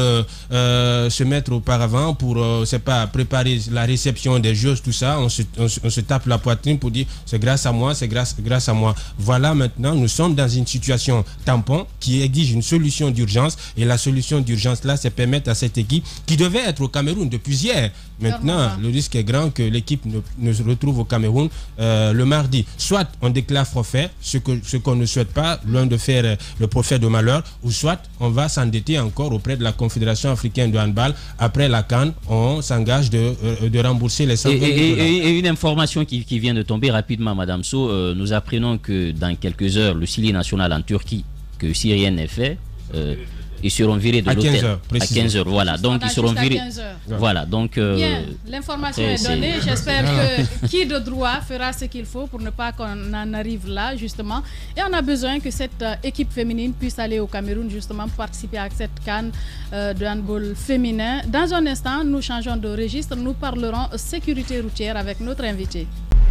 se mettre auparavant pour, préparer la réception des Jeux, tout ça. On se tape la poitrine pour dire c'est grâce à moi, c'est grâce à moi. Voilà, maintenant, nous sommes dans une situation tampon qui exige une solution d'urgence, et la solution d'urgence là, c'est permettre à cette équipe qui devait être au Cameroun depuis hier. Maintenant, le risque est grand que l'équipe ne se retrouve au Cameroun le mardi. Soit on déclare forfait, ce qu'on ne souhaite pas, loin de faire le prophète de malheur, ou soit on va s'endetter encore auprès de la Confédération africaine de handball. Après la CAN, on s'engage de rembourser les 120 000 $. Et une information qui vient de tomber rapidement, Madame So, nous apprenons que dans quelques heures, le Syli national en Turquie, que si rien n'est fait, ils seront virés de l'hôtel à 15h. Voilà, donc ils seront virés. Voilà, donc. Bien, l'information est donnée. J'espère que qui de droit fera ce qu'il faut pour ne pas qu'on en arrive là, justement. Et on a besoin que cette équipe féminine puisse aller au Cameroun, justement, pour participer à cette CAN de handball féminin. Dans un instant, nous changeons de registre. Nous parlerons sécurité routière avec notre invité.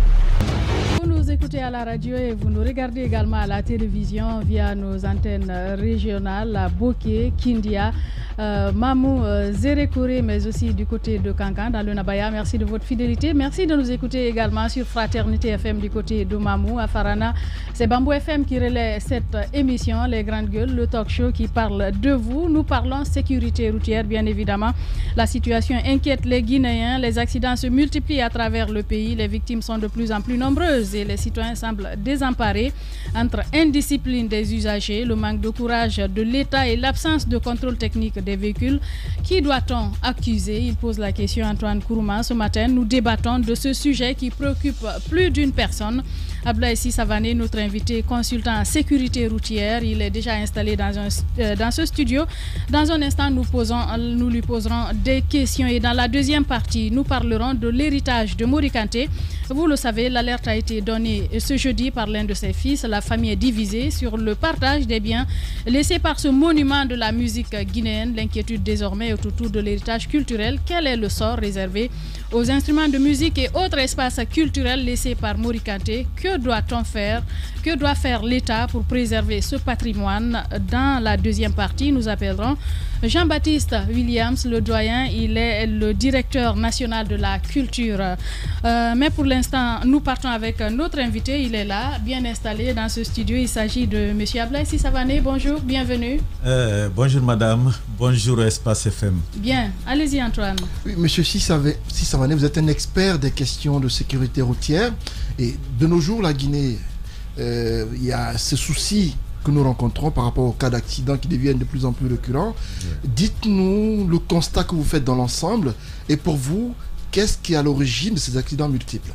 Vous nous écoutez à la radio et vous nous regardez également à la télévision via nos antennes régionales à Boké, Kindia, Mamou, Zérékouré, mais aussi du côté de Kankan, dans le Nabaya. Merci de votre fidélité. Merci de nous écouter également sur Fraternité FM du côté de Mamou, à Farana. C'est Bambou FM qui relaie cette émission, Les Grandes Gueules, le talk show qui parle de vous. Nous parlons sécurité routière, bien évidemment. La situation inquiète les Guinéens. Les accidents se multiplient à travers le pays. Les victimes sont de plus en plus nombreuses et les citoyens semblent désemparés entre indiscipline des usagers, le manque de courage de l'État et l'absence de contrôle technique des véhicules. Qui doit-on accuser? Il pose la question Antoine Kourouma. Ce matin, nous débattons de ce sujet qui préoccupe plus d'une personne. Abdoulaye Savané, notre invité consultant en sécurité routière, il est déjà installé dans ce studio. Dans un instant, nous lui poserons des questions et dans la deuxième partie, nous parlerons de l'héritage de Mori Kanté. Vous le savez, l'alerte a été donnée ce jeudi par l'un de ses fils. La famille est divisée sur le partage des biens laissés par ce monument de la musique guinéenne. L'inquiétude désormais est autour de l'héritage culturel. Quel est le sort réservé aux instruments de musique et autres espaces culturels laissés par Mori Kanté? Que doit-on faire? Que Que doit faire l'État pour préserver ce patrimoine? Dans la deuxième partie, nous appellerons Jean-Baptiste Williams, le doyen. Il est le directeur national de la culture. Mais pour l'instant, nous partons avec notre invité. Il est là, bien installé dans ce studio. Il s'agit de M. Ablaye Sissavané. Bonjour, bienvenue. Bonjour madame, bonjour Espace FM. Bien, allez-y Antoine. Oui, M. Sissavané, vous êtes un expert des questions de sécurité routière. Et de nos jours, la Guinée, il y a ce souci que nous rencontrons par rapport aux cas d'accidents qui deviennent de plus en plus récurrents. Dites-nous le constat que vous faites dans l'ensemble et pour vous, qu'est-ce qui est à l'origine de ces accidents multiples?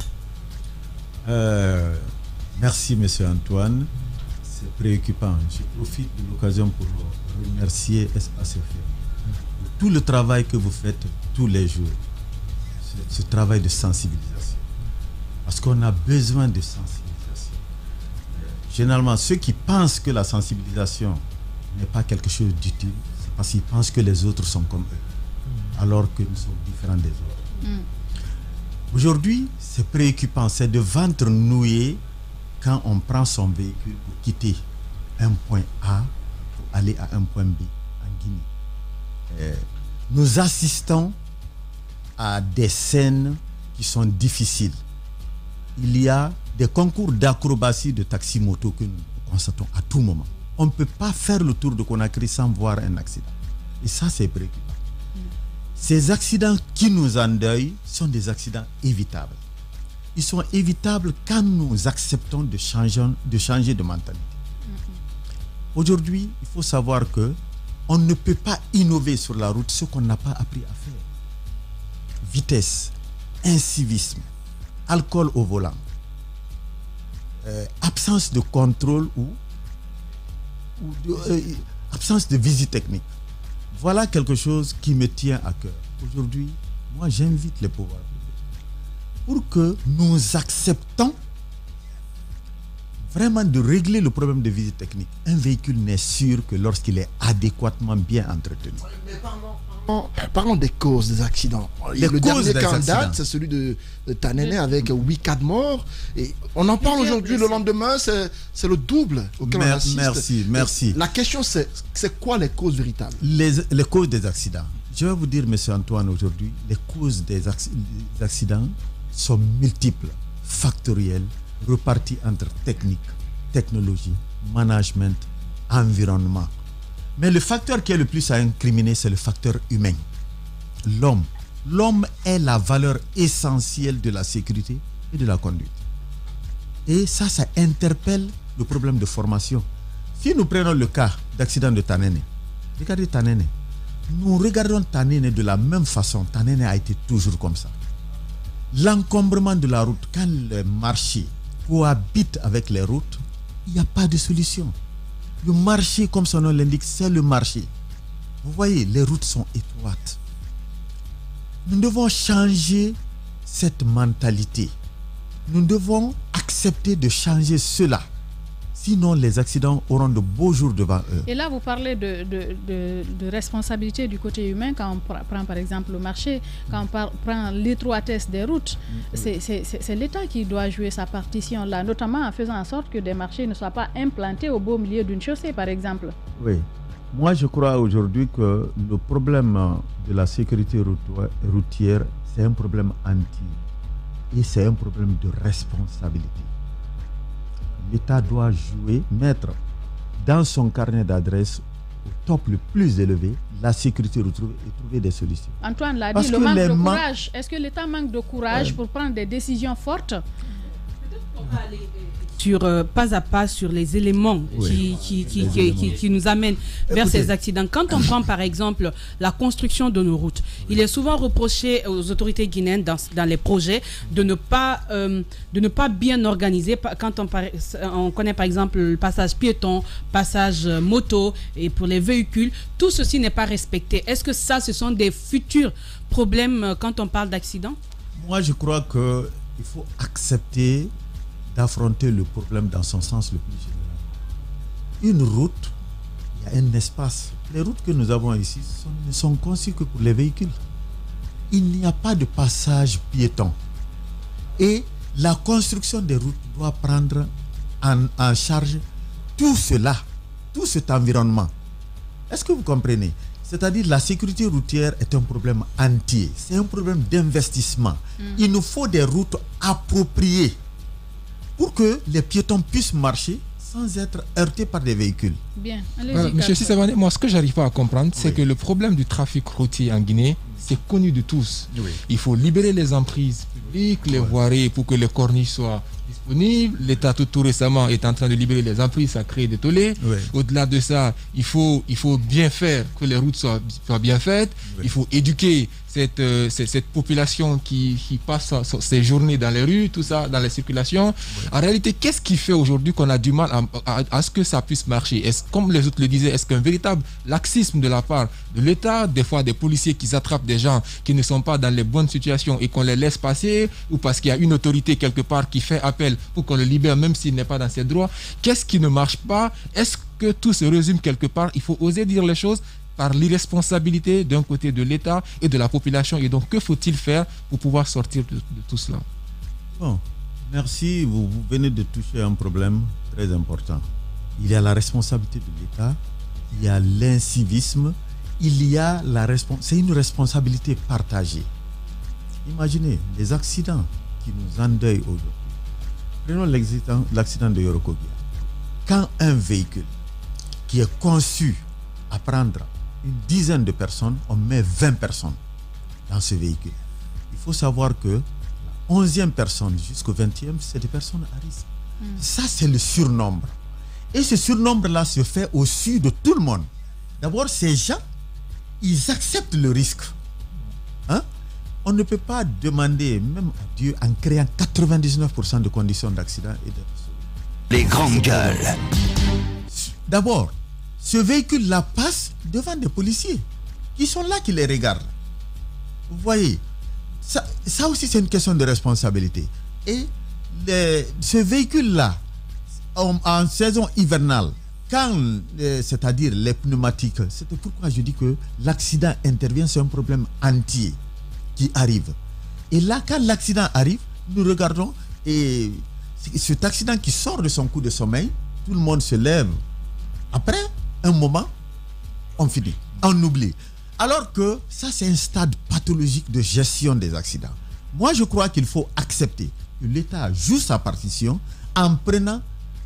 Merci monsieur Antoine, c'est préoccupant. Je profite de l'occasion pour remercier Espace FM pour tout le travail que vous faites tous les jours, ce travail de sensibilisation, parce qu'on a besoin de sensibilisation. Généralement, ceux qui pensent que la sensibilisation n'est pas quelque chose d'utile, c'est parce qu'ils pensent que les autres sont comme eux, alors que nous sommes différents des autres. Aujourd'hui, c'est préoccupant, c'est de ventre noué quand on prend son véhicule pour quitter un point A pour aller à un point B en Guinée. Nous assistons à des scènes qui sont difficiles. Il y a des concours d'acrobatie de taxi-moto que nous constatons à tout moment. On ne peut pas faire le tour de Conakry sans voir un accident. Et ça, c'est préoccupant. Ces accidents qui nous endeuillent sont des accidents évitables. Ils sont évitables quand nous acceptons de changer de mentalité. Aujourd'hui, il faut savoir que on ne peut pas innover sur la route ce qu'on n'a pas appris à faire. Vitesse, incivisme, alcool au volant, absence de contrôle ou absence de visite technique. Voilà quelque chose qui me tient à cœur. Aujourd'hui, moi j'invite les pouvoirs publics pour que nous acceptons vraiment de régler le problème de visite technique. Un véhicule n'est sûr que lorsqu'il est adéquatement bien entretenu. Parlons des causes des accidents. Le dernier cas en date, c'est celui de Tanene avec 8 cas de morts. Et on en parle aujourd'hui, le lendemain, c'est le double auquel on assiste. Merci. La question, c'est quoi les causes véritables? Les causes des accidents. Je vais vous dire, M. Antoine, aujourd'hui, les causes des accidents sont multiples, factorielles, reparties entre technique, technologie, management, environnement. Mais le facteur qui est le plus à incriminer, c'est le facteur humain. L'homme. L'homme est la valeur essentielle de la sécurité et de la conduite. Et ça interpelle le problème de formation. Si nous prenons le cas d'accident de Tanene, regardez Tanene. Nous regardons Tanene de la même façon. Tanene a été toujours comme ça. L'encombrement de la route, quand le marché cohabite avec les routes, il n'y a pas de solution. Le marché, comme son nom l'indique, c'est le marché. Vous voyez, les routes sont étroites. Nous devons changer cette mentalité. Nous devons accepter de changer cela. Sinon, les accidents auront de beaux jours devant eux. Et là, vous parlez de responsabilité du côté humain quand on prend par exemple le marché, quand on prend l'étroitesse des routes. C'est l'État qui doit jouer sa partition là, notamment en faisant en sorte que des marchés ne soient pas implantés au beau milieu d'une chaussée, par exemple. Oui. Moi, je crois aujourd'hui que le problème de la sécurité routière, c'est un problème entier. Et c'est un problème de responsabilité. L'État doit mettre dans son carnet d'adresse au top le plus élevé la sécurité retrouvée et trouver des solutions. Antoine l'a dit, le manque de courage. Est-ce que l'État manque de courage pour prendre des décisions fortes? Pas à pas sur les éléments qui nous amènent vers ces accidents. Quand on prend par exemple la construction de nos routes, il est souvent reproché aux autorités guinéennes dans les projets de ne pas bien organiser. Quand on connaît par exemple le passage piéton, passage moto et pour les véhicules, tout ceci n'est pas respecté. Est-ce que ça, ce sont des futurs problèmes quand on parle d'accidents? Moi, je crois qu'il faut accepter d'affronter le problème dans son sens le plus général. Une route, il y a un espace. Les routes que nous avons ici ne sont conçues que pour les véhicules. Il n'y a pas de passage piéton. Et la construction des routes doit prendre en charge tout cela, tout cet environnement. Est-ce que vous comprenez? C'est-à-dire la sécurité routière est un problème entier. C'est un problème d'investissement. Il nous faut des routes appropriées pour que les piétons puissent marcher sans être heurtés par des véhicules. Bien. Monsieur Sissavané, moi ce que j'arrive pas à comprendre, c'est que le problème du trafic routier en Guinée, c'est connu de tous. Il faut libérer les emprises publiques, les voiries pour que les corniches soient disponibles. L'État tout récemment est en train de libérer les emprises, ça crée des tollés. Au-delà de ça, il faut bien faire que les routes soient bien faites. Il faut éduquer cette population qui passe ses journées dans les rues, tout ça, dans les circulations. En réalité, qu'est-ce qui fait aujourd'hui qu'on a du mal à ce que ça puisse marcher? Est-ce, comme les autres le disaient, est-ce qu'un véritable laxisme de la part de l'État, des fois des policiers qui attrapent des gens qui ne sont pas dans les bonnes situations et qu'on les laisse passer, ou parce qu'il y a une autorité quelque part qui fait appel pour qu'on le libère même s'il n'est pas dans ses droits? Qu'est-ce qui ne marche pas? Est-ce que tout se résume quelque part? Il faut oser dire les choses par l'irresponsabilité d'un côté de l'État et de la population. Et donc, que faut-il faire pour pouvoir sortir de tout cela? Bon, merci. Vous venez de toucher un problème très important. Il y a la responsabilité de l'État, il y a l'incivisme, il y a c'est une responsabilité partagée. Imaginez les accidents qui nous endeuillent aujourd'hui. Prenons l'accident de Yorokogia. Quand un véhicule qui est conçu à prendre une dizaine de personnes, on met 20 personnes dans ce véhicule. Il faut savoir que la 11e personne jusqu'au 20e, c'est des personnes à risque. Ça, c'est le surnombre. Et ce surnombre-là se fait au su de tout le monde. D'abord, ces gens, ils acceptent le risque. On ne peut pas demander, même à Dieu, en créant 99% de conditions d'accident et de... Les grandes gueules. D'abord, ce véhicule-là passe devant des policiers qui sont là, qui les regardent. Vous voyez, ça aussi c'est une question de responsabilité. Et ce véhicule-là, en saison hivernale, quand, c'est-à-dire les pneumatiques, c'est pourquoi je dis que l'accident intervient, c'est un problème entier qui arrive. Et là, quand l'accident arrive, nous regardons, et cet accident qui sort de son coup de sommeil, tout le monde se lève. Après un moment, on finit, on oublie. Alors que ça, c'est un stade pathologique de gestion des accidents. Moi, je crois qu'il faut accepter que l'État joue sa partition en prenant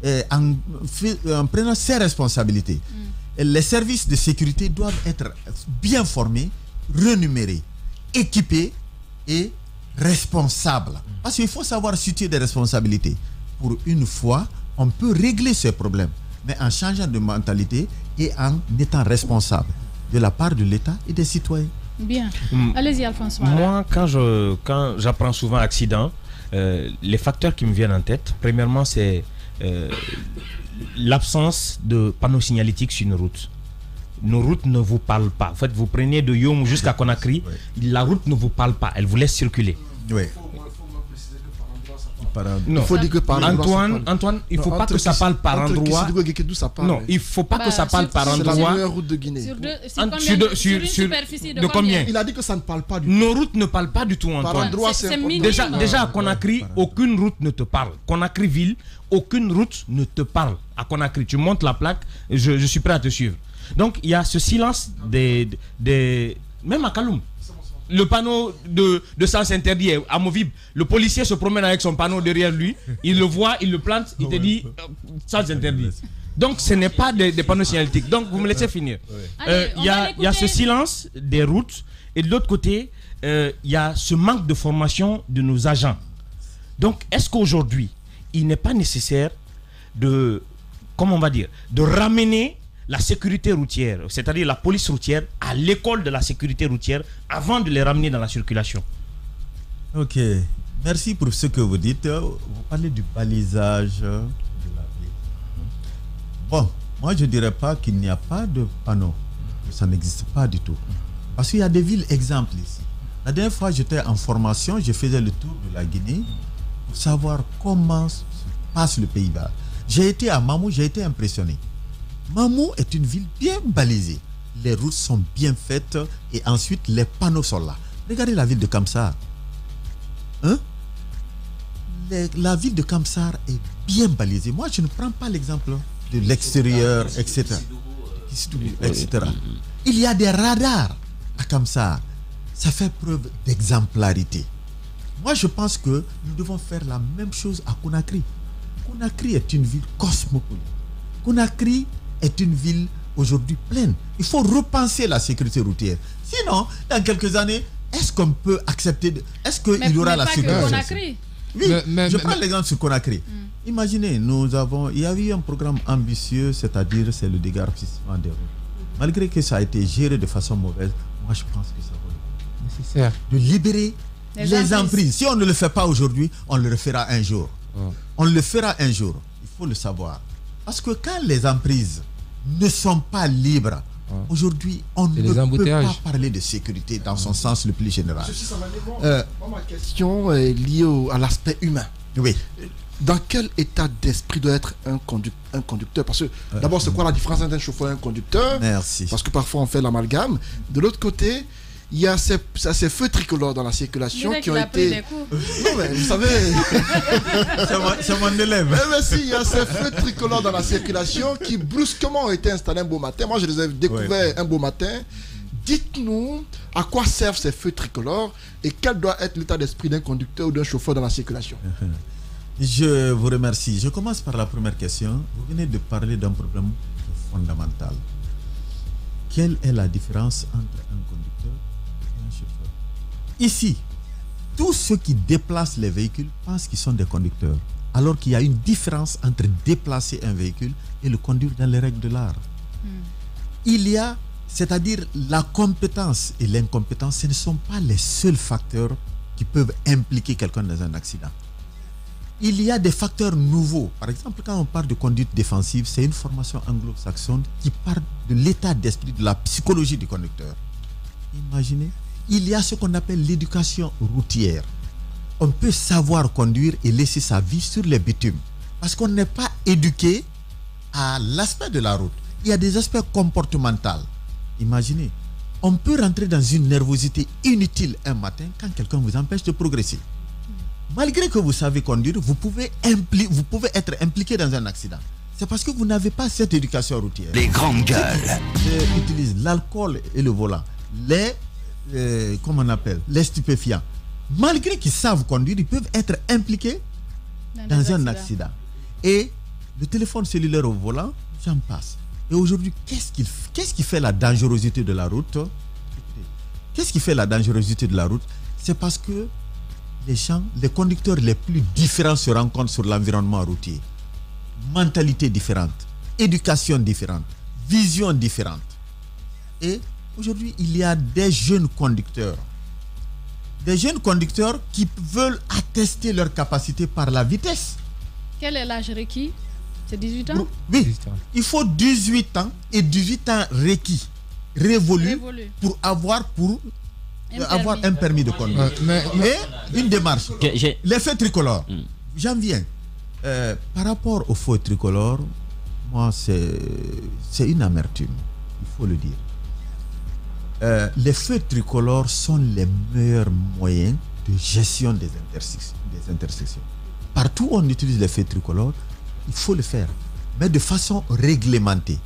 ses responsabilités. Et les services de sécurité doivent être bien formés, renumérés, équipés et responsables. Parce qu'il faut savoir situer des responsabilités. Pour une fois, on peut régler ces problèmes, mais en changeant de mentalité et en étant responsable de la part de l'État et des citoyens. Bien. Allez-y, Alphonse. Moi, quand j'apprends souvent accident, les facteurs qui me viennent en tête, premièrement, c'est l'absence de panneaux signalétiques sur une route. Nos routes ne vous parlent pas. En fait, vous prenez de Yom jusqu'à Conakry, la route ne vous parle pas, elle vous laisse circuler. Oui. Non. Il faut dire que par Antoine, il ne faut pas que ça parle par endroit. Non, il ne faut pas que ça parle par endroit. C'est la meilleure route de Guinée. Sur une superficie de combien? Il a dit que ça ne parle pas du tout. Nos routes ne parlent pas du tout, Antoine. Déjà à Conakry, aucune route ne te parle. Conakry-Ville, aucune route ne te parle. À Conakry, tu montes la plaque, je suis prêt à te suivre. Donc, il y a ce silence même à Kaloum. Le panneau de sens interdit est amovible. Le policier se promène avec son panneau derrière lui. Il le voit, il le plante, il te dit sens interdit. Donc ce n'est pas des panneaux signalétiques. Donc vous me laissez finir. Il y a ce silence des routes. Et de l'autre côté, il y a ce manque de formation de nos agents. Donc est-ce qu'aujourd'hui, il n'est pas nécessaire de ramener la sécurité routière, c'est-à-dire la police routière, à l'école de la sécurité routière avant de les ramener dans la circulation? Ok, merci pour ce que vous dites. Vous parlez du balisage de la ville. Bon, moi je ne dirais pas qu'il n'y a pas de panneau. Ça n'existe pas du tout. Parce qu'il y a des villes exemples ici. La dernière fois j'étais en formation, je faisais le tour de la Guinée pour savoir comment se passe le Pays-Bas. J'ai été à Mamou, j'ai été impressionné. Mamou est une ville bien balisée. Les routes sont bien faites et ensuite les panneaux sont là. Regardez la ville de Kamsar. La ville de Kamsar est bien balisé. Moi, je ne prends pas l'exemple de l'extérieur, etc. Il y a des radars comme ça. Ça fait preuve d'exemplarité. Moi, je pense que nous devons faire la même chose à Conakry. Conakry est une ville cosmopolite. Conakry est une ville aujourd'hui pleine. Il faut repenser la sécurité routière. Sinon, dans quelques années, est-ce qu'on peut accepter est-ce qu'il y aura la sécurité? Oui, je prends l'exemple sur Conakry. Imaginez, il y a eu un programme ambitieux, c'est-à-dire c'est le dégarpissement des routes. Malgré que ça a été géré de façon mauvaise, moi je pense que ça va être nécessaire de libérer les emprises. Si on ne le fait pas aujourd'hui, on le refera un jour. On le fera un jour, il faut le savoir. Parce que quand les emprises ne sont pas libres, aujourd'hui, on ne peut pas parler de sécurité dans son sens le plus général. Ma question est liée à l'aspect humain. Oui. Dans quel état d'esprit doit être un conducteur? Parce que d'abord, c'est quoi la différence entre un chauffeur et un conducteur? Merci. Parce que parfois, on fait l'amalgame. De l'autre côté, il y a ces feux tricolores dans la circulation qui ont été... Non, mais vous savez... c'est mon élève. Mais si, il y a ces feux tricolores dans la circulation qui brusquement ont été installés un beau matin. Moi, je les ai découverts un beau matin. Dites-nous à quoi servent ces feux tricolores et quel doit être l'état d'esprit d'un conducteur ou d'un chauffeur dans la circulation. Je vous remercie. Je commence par la première question. Vous venez de parler d'un problème fondamental. Quelle est la différence entre un conducteur et un chauffeur? Ici, tous ceux qui déplacent les véhicules pensent qu'ils sont des conducteurs, alors qu'il y a une différence entre déplacer un véhicule et le conduire dans les règles de l'art. Il y a, c'est-à-dire la compétence et l'incompétence, ce ne sont pas les seuls facteurs qui peuvent impliquer quelqu'un dans un accident. Il y a des facteurs nouveaux. Par exemple, quand on parle de conduite défensive, c'est une formation anglo-saxonne qui part de l'état d'esprit, de la psychologie du conducteur. Imaginez, il y a ce qu'on appelle l'éducation routière. On peut savoir conduire et laisser sa vie sur les bitumes. Parce qu'on n'est pas éduqué à l'aspect de la route. Il y a des aspects comportementaux. Imaginez, on peut rentrer dans une nervosité inutile un matin quand quelqu'un vous empêche de progresser. Malgré que vous savez conduire, vous pouvez être impliqué dans un accident. C'est parce que vous n'avez pas cette éducation routière. Les grandes gueules utilisent l'alcool et le volant, les stupéfiants. Malgré qu'ils savent conduire, ils peuvent être impliqués dans un accident. Et le téléphone cellulaire au volant, j'en passe. Et aujourd'hui, qu'est-ce qui fait la dangerosité de la route? Qu'est-ce qui fait la dangerosité de la route? C'est parce que les conducteurs les plus différents se rencontrent sur l'environnement routier. Mentalité différente, éducation différente, vision différente. Et aujourd'hui, il y a des jeunes conducteurs. Des jeunes conducteurs qui veulent attester leur capacité par la vitesse. Quel est l'âge requis? C'est 18 ans? Oui, il faut 18 ans et 18 ans requis, révolus pour avoir un permis de conduire. Et une démarche. Les feux tricolores. J'en viens. Par rapport aux feux tricolores, moi, c'est une amertume. Il faut le dire. Les feux tricolores sont les meilleurs moyens de gestion des intersections. Partout où on utilise les feux tricolores, il faut le faire, mais de façon réglementée.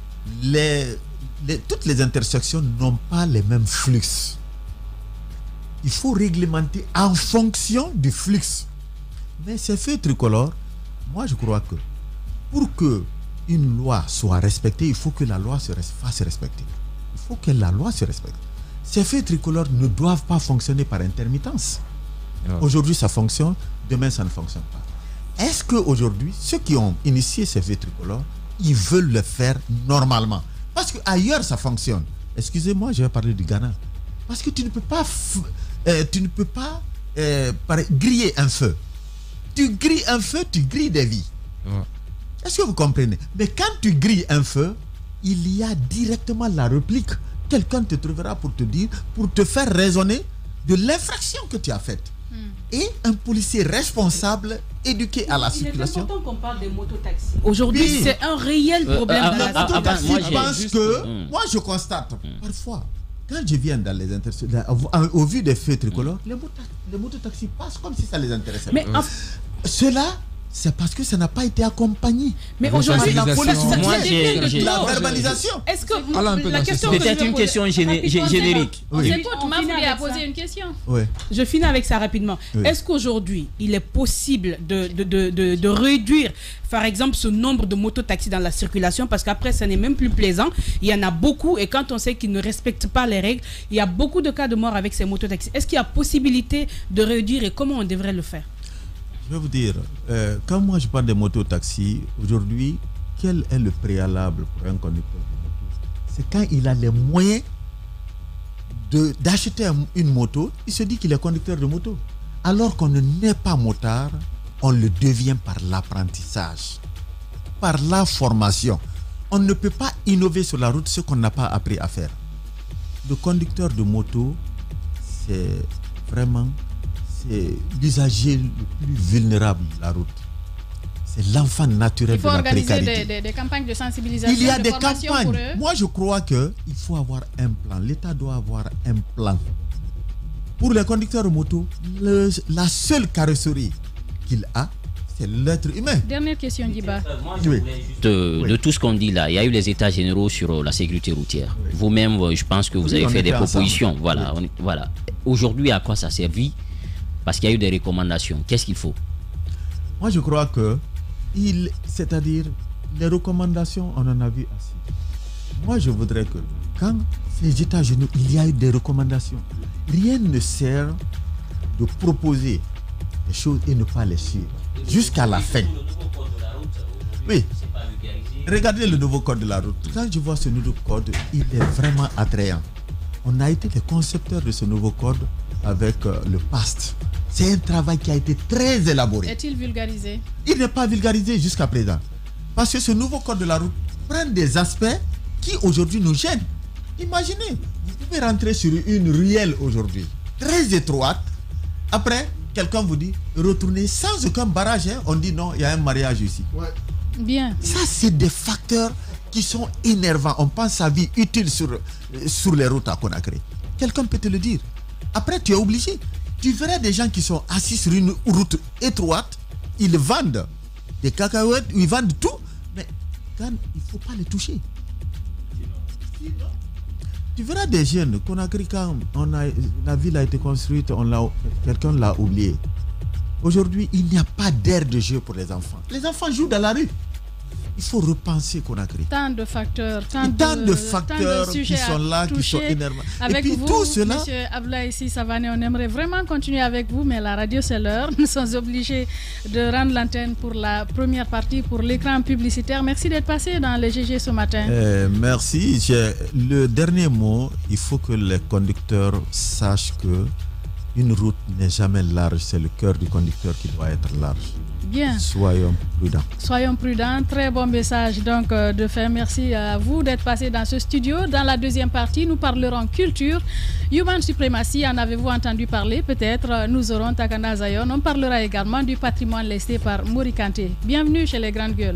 Toutes les intersections n'ont pas les mêmes flux. Il faut réglementer en fonction du flux. Mais ces feux tricolores, moi je crois que pour qu'une loi soit respectée, il faut que la loi se fasse respecter. Il faut que la loi se respecte. Ces feux tricolores ne doivent pas fonctionner par intermittence. Aujourd'hui ça fonctionne, demain ça ne fonctionne pas. Est-ce qu'aujourd'hui, ceux qui ont initié ces feux tricolores, ils veulent le faire normalement? Parce qu'ailleurs ça fonctionne. Excusez-moi, je vais parler du Ghana. Parce que tu ne peux pas griller un feu. Tu grilles un feu, tu grilles des vies. Est-ce que vous comprenez? Mais quand tu grilles un feu, il y a directement la réplique. Quelqu'un te trouvera pour te faire raisonner de l'infraction que tu as faite. Et un policier responsable, éduqué à la circulation. Il est important qu'on parle des mototaxis. Aujourd'hui, c'est un réel problème. Les mototaxis pensent que... Moi, je constate, parfois, quand je viens dans les intersections, au vu des feux tricolores, les mototaxis passent comme si ça les intéressait. Mais cela, c'est parce que ça n'a pas été accompagné. Mais aujourd'hui, la police, la verbalisation. Est-ce que la question peut-être une question générique. A posé une question. Je finis avec ça rapidement. Est-ce qu'aujourd'hui, il est possible de réduire, par exemple, ce nombre de mototaxis dans la circulation, parce qu'après, ça n'est même plus plaisant. Il y en a beaucoup, et quand on sait qu'ils ne respectent pas les règles, il y a beaucoup de cas de mort avec ces mototaxis. Est-ce qu'il y a possibilité de réduire et comment on devrait le faire? Je vais vous dire, quand moi je parle des mototaxis, aujourd'hui, quel est le préalable pour un conducteur de moto? C'est quand il a les moyens d'acheter une moto, il se dit qu'il est conducteur de moto. Alors qu'on ne naît pas motard, on le devient par l'apprentissage, par la formation. On ne peut pas innover sur la route ce qu'on n'a pas appris à faire. Le conducteur de moto, c'est vraiment l'usager le plus vulnérable de la route. C'est l'enfant naturel de la précarité. Il faut organiser des campagnes de sensibilisation. Il y a des campagnes. Moi, je crois qu'il faut avoir un plan. L'État doit avoir un plan. Pour les conducteurs de moto, la seule carrosserie qu'il a, c'est l'être humain. Dernière question, Diba. De tout ce qu'on dit là, il y a eu les états généraux sur la sécurité routière. Vous-même, je pense que vous avez fait des propositions. Voilà. Aujourd'hui, à quoi ça a servi? Parce qu'il y a eu des recommandations. Qu'est-ce qu'il faut? Moi, je crois que, c'est-à-dire, les recommandations, on en a vu assez. Moi, je voudrais que, quand ces états généraux, il y a eu des recommandations. Rien ne sert de proposer des choses et ne pas les suivre jusqu'à la fin. Oui. Regardez le nouveau code de la route. Quand je vois ce nouveau code, il est vraiment attrayant. On a été les concepteurs de ce nouveau code avec le PAST. C'est un travail qui a été très élaboré. Est-il vulgarisé? Il n'est pas vulgarisé jusqu'à présent. Parce que ce nouveau code de la route prend des aspects qui aujourd'hui nous gênent. Imaginez, vous pouvez rentrer sur une ruelle aujourd'hui, très étroite. Après, quelqu'un vous dit, retournez sans aucun barrage. On dit non, il y a un mariage ici. Ouais. Bien. Ça, c'est des facteurs qui sont énervants. On pense à vie utile sur les routes à Conakry. Quelqu'un peut te le dire. Après, tu es obligé. Tu verras des gens qui sont assis sur une route étroite, ils vendent des cacahuètes, ils vendent tout, mais quand il ne faut pas les toucher. Tu verras des jeunes, Conakry, quand la ville a été construite, quelqu'un l'a oublié. Aujourd'hui, il n'y a pas d'aire de jeu pour les enfants. Les enfants jouent dans la rue. Il faut repenser Conakry. Tant de facteurs, tant de facteurs qui sont là, qui sont énervants. Avec et puis vous, tout cela, Monsieur Abdoulaye Savané, on aimerait vraiment continuer avec vous, mais la radio c'est l'heure. Nous sommes obligés de rendre l'antenne pour la première partie, pour l'écran publicitaire. Merci d'être passé dans les GG ce matin. Merci. Le dernier mot, il faut que les conducteurs sachent que une route n'est jamais large, c'est le cœur du conducteur qui doit être large. Bien. Soyons prudents. Soyons prudents. Très bon message donc de faire. Merci à vous d'être passé dans ce studio. Dans la deuxième partie, nous parlerons culture. Human Supremacy, en avez-vous entendu parler? Peut-être. Nous aurons Takana Zayon. On parlera également du patrimoine laissé par Mori Kanté. Bienvenue chez les Grandes Gueules.